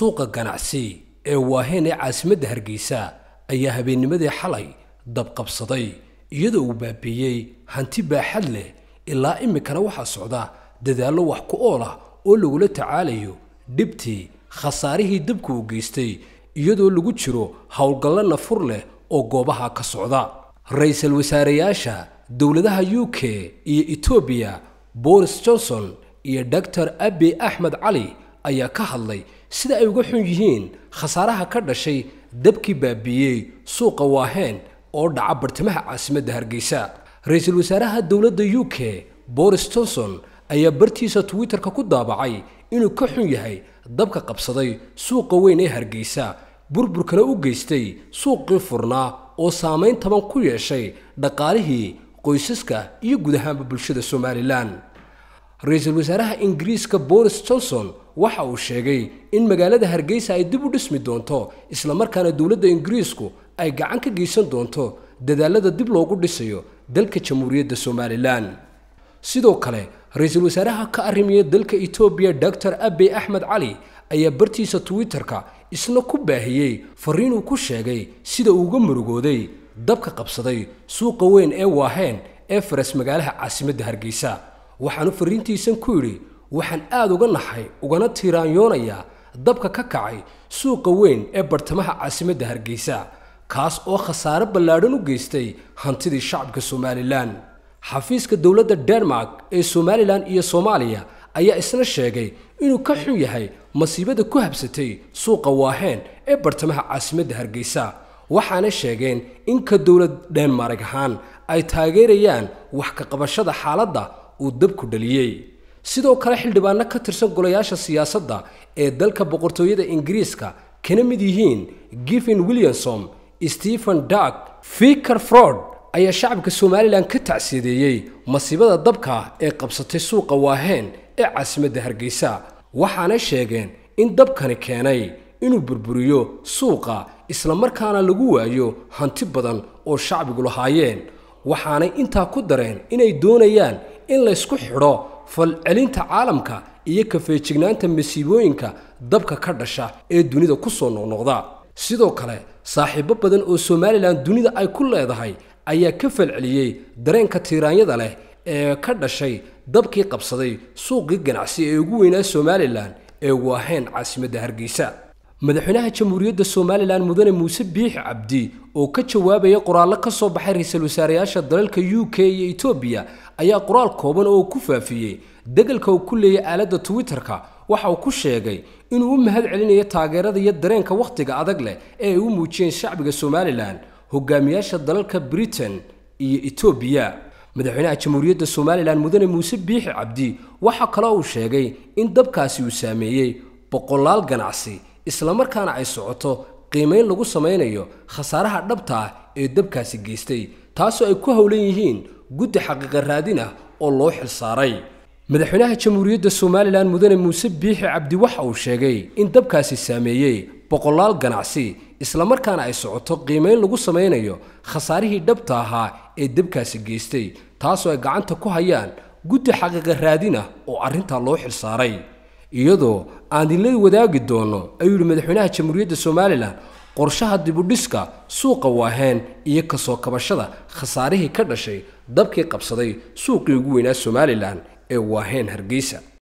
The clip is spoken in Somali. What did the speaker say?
suuqa ganacsi ee waaheen ee caasimadda Hargeysa ayaa habeennimadii xalay dab qabsaday iyadoo uu baabiyay hanti baaxad leh ilaa imikana waxa socda dadaallo wax ku ool ah oo lagula tacaalayo dhibtii khasaarihii dabku u geystay iyadoo lagu jiro hawlgallo nafur leh oo goobaha ka socda ra'iisul wasaareyaasha dawladaha UK iyo Ethiopia Boris Johnson iyo Dr. Abiy Ahmed Ali ayaa ka hadlay sida ay uga xun yihiin khasaaraha ka dhashay dabkii baabiyay suuqa waaheen oo dhaca bartamaha caasimadda Hargeysa ra'iisul wasaaraha dawladda UK Boris Johnson ayaa bartiisa Twitter-ka ku daabacay inuu ka xun yahay dabka qabsaday suuqa weyn ee Hargeysa burburkana u geystay suuqii furnaa oo saameyn taban ku yeeshay dhaqaalihii qoysaska iyo guud ahaanba bulshada Somaliland ra'iisul wasaaraha Ingiriiska Boris Johnson waxa uu sheegay in magaalada Hargeysa ay dib u dhismi doonto isla markaana dawladda Ingiriisku ay gacan ka geysan doonto dadaalada dib loogu dhisayo dalka Jamhuuriyadda Somaliland sidoo kale ra'iisul wasaaraha ka arrimaya dalka Ethiopia Dr. Abiy Ahmed Ali ayaa bartiisa Twitter-ka isna ku baahiyay fariin uu ku sheegay sida uu uga murugooday dabka qabsaday suuqa weyn ee waaheen ee faras magaalaha caasimadda Hargeysa waxaanu fariintiisan ku yiri waxaan aad uga naxay ugana tiiraanyoonaya dabka ka kacay suuqa weyn ee bartamaha caasimadda Hargeysa kaas oo khasaare ballaadhan u geystay hantidii shacabka Somaliland xafiiska dawladda Denmark ee Somaliland iyo Soomaaliya ayaa isna sheegay inuu ka xun yahay masiibada ku habsatay suuqa waaheen ee bartamaha caasimadda Hargeysa waxaana sheegeen in ka dawlad Denmark ahaan ay taageerayaan wax ka qabashada xaaladda uu dabku dhaliyay sidoo kale xildhibaano ka tirsan golayaasha siyaasadda ee dalka boqortooyada Ingiriiska kana mid yihiin Gavin Williamson Stephen Dark Vicar Ford ayaa shacabka Somaliland ka tacsiideeyay masiibada dabka ee qabsatay suuqa waaheen ee caasimadda Hargeysa waxaana sheegeen in dabkani keenay inuu burburiyo suuqa isla markaana lagu waayo hanti badan oo shacbigu lahaayeen waxaana intaa ku dareen inay doonayaan in la isku xidho falcelinta caalamka iyo ka feejignaanta masiibooyinka dabka ka dhasha ee dunida ku soo noqnoqda sidoo kale saaxiibo badan oo Somaliland dunida ay ku leedahay ayaa ka falceliyay dareenka tiiraanyada leh ee ka dhashay dabkii qabsaday suuqii ganacsi ee ugu weynaa Somaliland ee waaheen caasimadda Hargeysa madaxweynaha jamhuuriyadda Somaliland mudane Muuse Biixi Cabdi oo ka jawaabaya qoraallo ka soo baxay ra'iisul wasaareyaasha dalalka UK iyo Ethiopia ayaa qoraal kooban oo ku faafiyay degalka uu ku leeyahay aaladda Twitter-ka waxa uu ku sheegay inuu u mahad celinayo taageerada iyo dareenka waqtiga adag leh ee ay u muujiyeen shacbiga Somaliland hogaamiyaasha dalalka Britain iyo Ethiopia madaxweynaha jamhuuriyadda Somaliland mudane Muuse Biixi Cabdi waxa kale oo uu sheegay in dabkaasi uu saameeyay boqolaal ganacsi isla markaana ay socoto qiimeyn lagu sameynayo khasaaraha dhabta ah ee dabkaasi geystay taasoo ay ku hawlan yihiin guddi xaqiiqo raadin ah oo loo xilsaaray madaxweynaha jamhuuriyadda Somaliland mudane Muuse Biixi Cabdi waxa uu sheegay in dabkaasi saameeyay boqolaal ganacsi isla markaana ay socoto qiimeyn lagu sameynayo khasaarihii dhabta ahaa ee dabkaasi geystay taasoo ay gacanta ku hayaan guddi xaqiiqo raadin ah oo arrinta loo xilsaaray iyadoo aan idinla wadaagi doono ayuu madaxweynaha jamhuuriyadda Somaliland qorshaha dib u dhiska suuqa waaheen iyo ka soo kabashada khasaarihii ka dhashay dabkii qabsaday suuqii ugu weynaa Somaliland ee waaheen Hargeysa